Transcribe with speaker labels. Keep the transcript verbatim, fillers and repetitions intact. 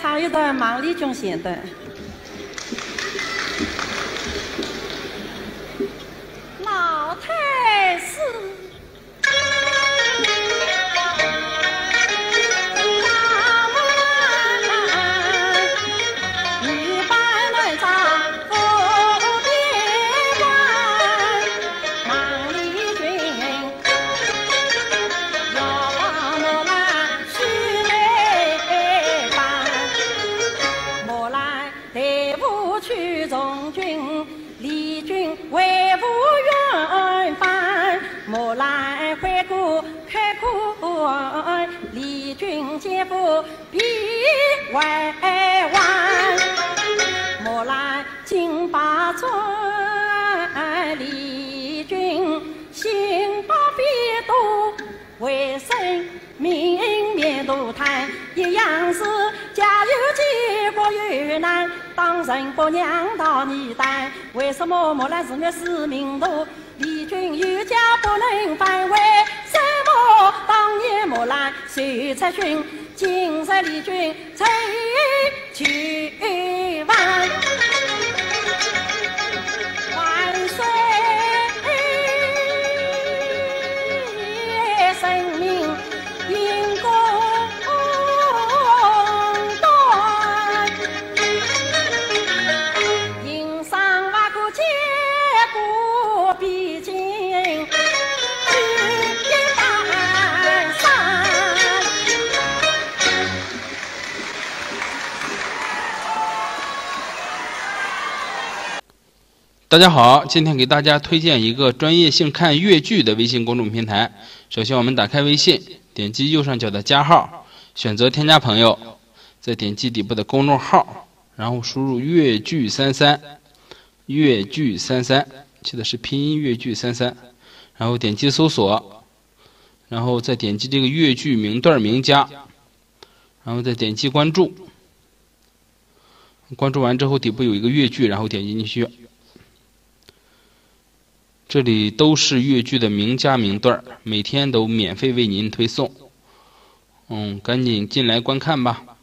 Speaker 1: 唱一段孟丽君写的。老太师。 李军肩负臂外弯，莫来金把转。李军心到必渡，为生命面都谈。一样是家有结果有难，当人不娘到你担。为什么莫来日月是命途？李军有家不能反为。 当年莫来谁才寻，今日李军才去万万岁，生命因公断，因上万古结果必经。
Speaker 2: 大家好，今天给大家推荐一个专业性看粤剧的微信公众平台。首先，我们打开微信，点击右上角的加号，选择添加朋友，再点击底部的公众号，然后输入粤剧三三，粤剧三三，记得是拼音粤剧三三，然后点击搜索，然后再点击这个粤剧名段名家，然后再点击关注。关注完之后，底部有一个粤剧，然后点击进去。 这里都是粤剧的名家名段，每天都免费为您推送。嗯，赶紧进来观看吧。